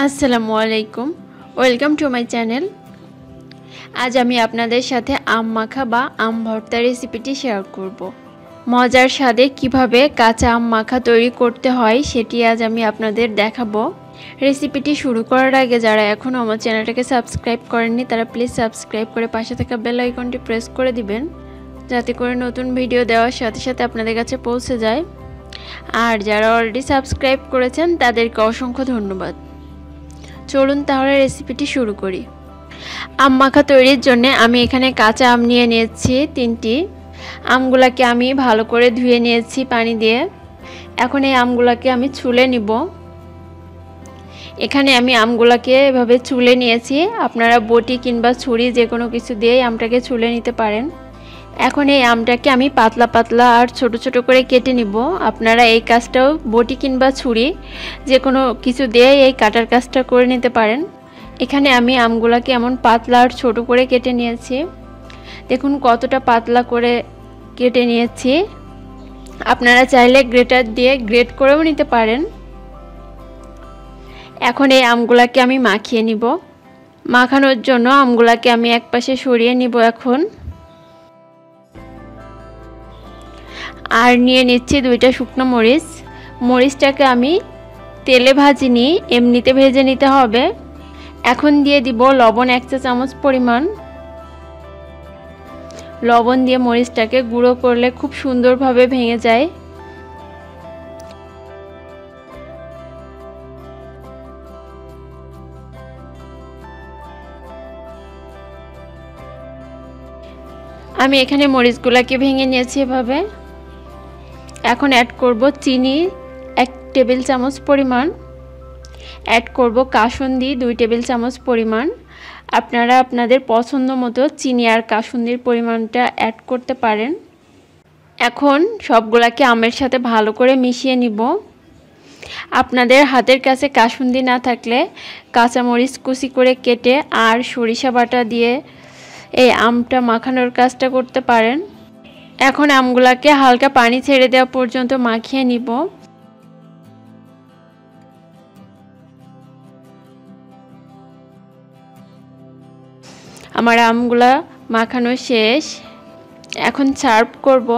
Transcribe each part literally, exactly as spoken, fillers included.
আসসালামু আলাইকুম, welcome to my channel. আজ আমি আপনাদের সাথে আম মাখা বা আম ভর্তা রেসিপিটি শেয়ার করব। মজার স্বাদে কিভাবে কাঁচা আম মাখা তৈরি করতে হয় সেটি আজ আমি আপনাদের দেখাবো। রেসিপিটি শুরু করার আগে যারা এখনও আমার চ্যানেলটাকে সাবস্ক্রাইব করেননি তারা প্লিজ সাবস্ক্রাইব করে পাশে থাকা বেল আইকনটি প্রেস করে দিবেন, যাতে করে নতুন ভিডিও দেওয়ার সাথে সাথে আপনাদের কাছে পৌঁছে যায়। আর যারা অলরেডি সাবস্ক্রাইব করেছেন তাদেরকে অসংখ্য ধন্যবাদ। চলুন তাহলে রেসিপিটি শুরু করি। আম মাখা তৈরির জন্য আমি এখানে কাঁচা আম নিয়ে নিয়েছি তিনটি। আমগুলাকে আমি ভালো করে ধুয়ে নিয়েছি পানি দিয়ে। এখন এই আমগুলাকে আমি ছুলে নিব। এখানে আমি আমগুলাকে এভাবে ছুলে নিয়েছি। আপনারা বটি কিংবা ছুরি যে কোনো কিছু দিয়েই আমটাকে ছুলে নিতে পারেন। এখন এই আমটাকে আমি পাতলা পাতলা আর ছোট ছোট করে কেটে নিব। আপনারা এই কাজটাও বটি কিংবা ছুরি যে কোনো কিছু দিয়ে এই কাটার কাজটা করে নিতে পারেন। এখানে আমি আমগুলাকে এমন পাতলা আর ছোট করে কেটে নিয়েছি। দেখুন কতটা পাতলা করে কেটে নিয়েছি। আপনারা চাইলে গ্রেটার দিয়ে গ্রেট করেও নিতে পারেন। এখন এই আমগুলাকে আমি মাখিয়ে নিব। মাখানোর জন্য আমগুলাকে আমি একপাশে সরিয়ে নিব। এখন আর নিয়ে নিচ্ছি দুইটা শুকনো মরিচ। মরিচটাকে আমি তেলে ভাজিনি, এমনিতে ভেজে নিতে হবে। এখন দিয়ে দিব লবণ এক চা চামচ পরিমাণ। লবণ দিয়ে মরিচটাকে গুঁড়ো করলে খুব সুন্দরভাবে ভেঙে যায়। আমি এখানে মরিচগুলোকে ভেঙে নিয়েছি এভাবে। এখন অ্যাড করব চিনি এক টেবিল চামচ পরিমাণ, অ্যাড করব কাসুন্দি দুই টেবিল চামচ পরিমাণ। আপনারা আপনাদের পছন্দ মতো চিনি আর কাসুন্দির পরিমাণটা অ্যাড করতে পারেন। এখন সবগুলাকে আমের সাথে ভালো করে মিশিয়ে নিব। আপনাদের হাতের কাছে কাসুন্দি না থাকলে কাঁচামরিচ কুচি করে কেটে আর সরিষা বাটা দিয়ে এই আমটা মাখানোর কাজটা করতে পারেন। এখন আমগুলাকে হালকা পানি ছেড়ে দেওয়া পর্যন্ত মাখিয়ে নিব। আমার আমগুলা মাখানো শেষ। এখন সার্ভ করব।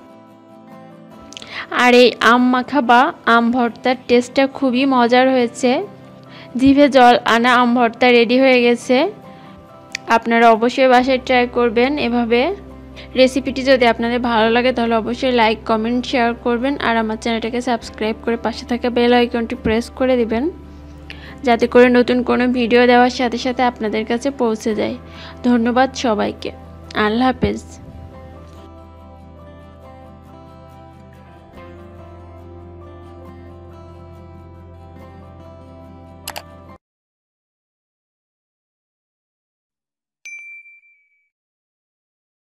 আর এই আম মাখা বা আম ভর্তার টেস্টটা খুবই মজার হয়েছে। জিভে জল আনা আম ভর্তা রেডি হয়ে গেছে। আপনারা অবশ্যই বাসায় ট্রাই করবেন এভাবে। রেসিপিটি যদি আপনাদের ভালো লাগে তাহলে অবশ্যই লাইক কমেন্ট শেয়ার করবেন। আর আমার চ্যানেলটাকে সাবস্ক্রাইব করে পাশে থাকা বেল আইকনটি প্রেস করে দিবেন, যাতে করে নতুন কোনো ভিডিও দেওয়ার সাথে সাথে আপনাদের কাছে পৌঁছে যায়। ধন্যবাদ সবাইকে। আল্লাহ হাফেজ।